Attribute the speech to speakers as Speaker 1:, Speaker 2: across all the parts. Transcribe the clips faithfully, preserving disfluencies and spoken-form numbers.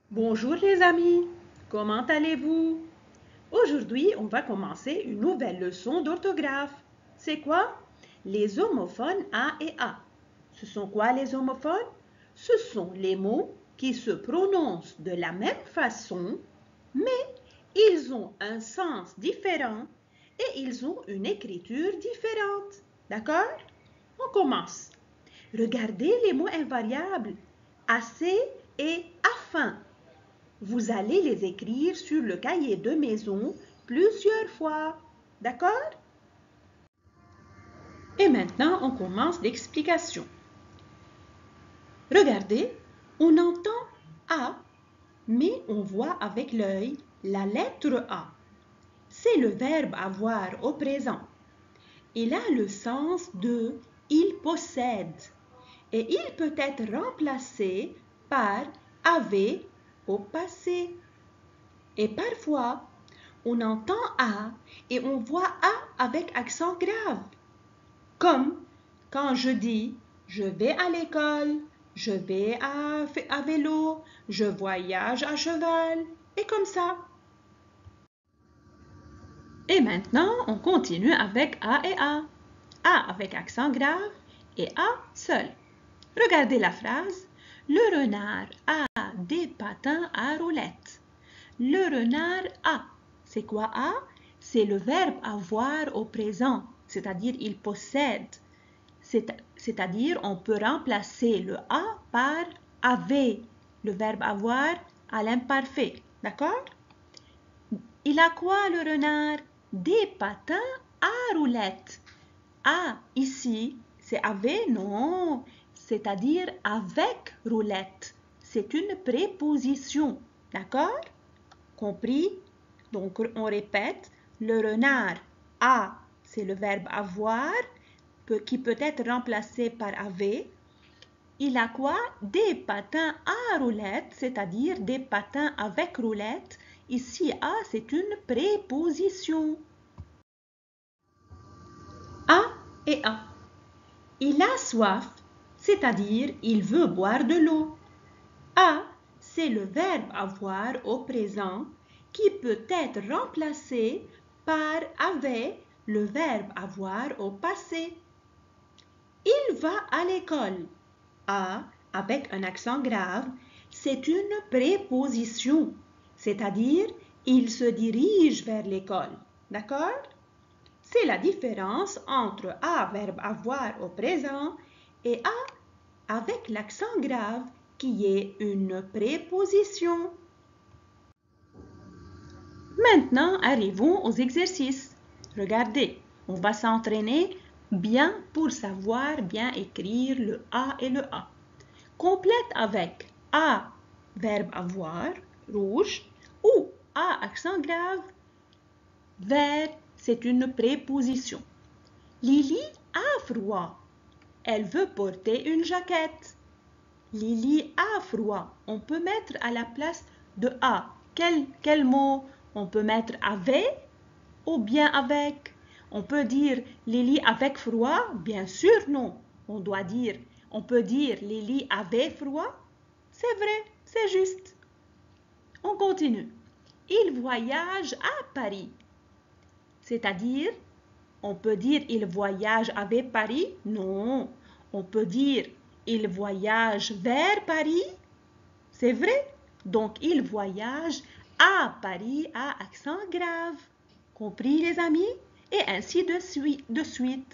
Speaker 1: Bonjour les amis, comment allez-vous? Aujourd'hui, on va commencer une nouvelle leçon d'orthographe. C'est quoi? Les homophones A et A. Ce sont quoi les homophones? Ce sont les mots qui se prononcent de la même façon, mais ils ont un sens différent et ils ont une écriture différente. D'accord? On commence. Regardez les mots invariables assez et afin. Vous allez les écrire sur le cahier de maison plusieurs fois. D'accord? Et maintenant, on commence l'explication. Regardez, on entend A, mais on voit avec l'œil la lettre A. C'est le verbe avoir au présent. Il a le sens de il possède et il peut être remplacé par avait au passé. Et parfois, on entend A et on voit A avec accent grave. Comme quand je dis je vais à l'école, je vais à, à vélo, je voyage à cheval, et comme ça. Et maintenant, on continue avec A et A. A avec accent grave et A seul. Regardez la phrase. Le renard a des patins à roulettes. Le renard a. C'est quoi a? C'est le verbe avoir au présent, c'est-à-dire il possède. C'est-à-dire on peut remplacer le a par avait, le verbe avoir à l'imparfait. D'accord? Il a quoi le renard? Des patins à roulettes. A ici, c'est avait? Non, c'est-à-dire avec roulette. C'est une préposition. D'accord? Compris? Donc, on répète, le renard a, c'est le verbe avoir, qui peut être remplacé par avait. Il a quoi? Des patins à roulettes, c'est-à-dire des patins avec roulette. Ici, a, c'est une préposition. A et A. Il a soif, c'est-à-dire il veut boire de l'eau. A, c'est le verbe avoir au présent qui peut être remplacé par avait, le verbe avoir au passé. Il va à l'école. A, avec un accent grave, c'est une préposition, c'est-à-dire il se dirige vers l'école. D'accord? C'est la différence entre A, verbe avoir au présent, et A, avec l'accent grave, qui est une préposition. Maintenant, arrivons aux exercices. Regardez, on va s'entraîner bien pour savoir bien écrire le A et le A. Complète avec A, verbe avoir, rouge, ou A, accent grave, vert, c'est une préposition. Lily a froid. Elle veut porter une jaquette. Lily a froid. On peut mettre à la place de A. Quel, quel mot? On peut mettre avec ou bien avec. On peut dire Lily avec froid? Bien sûr, non. On doit dire, on peut dire Lily avait froid? C'est vrai, c'est juste. On continue. Il voyage à Paris. C'est-à-dire, on peut dire il voyage avec Paris? Non. On peut dire il voyage vers Paris? C'est vrai. Donc, il voyage à Paris à accent grave. Compris les amis? Et ainsi de suite. De suite.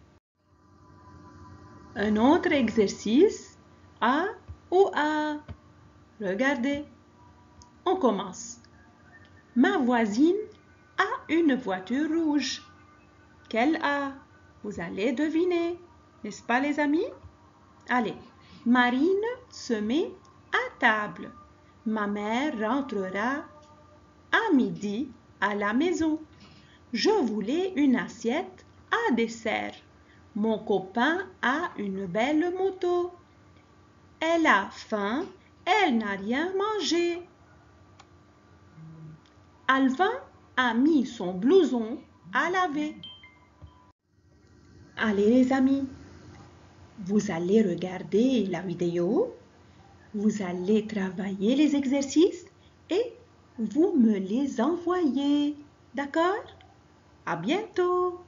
Speaker 1: Un autre exercice. A ou A. Regardez. On commence. Ma voisine a une voiture rouge. Quelle A? Vous allez deviner. N'est-ce pas les amis? Allez. Marine se met à table. Ma mère rentrera à midi à la maison. Je voulais une assiette à dessert. Mon copain a une belle moto. Elle a faim, elle n'a rien mangé. Alvin a mis son blouson à laver. Allez les amis, vous allez regarder la vidéo. Vous allez travailler les exercices et vous me les envoyez. D'accord? À bientôt!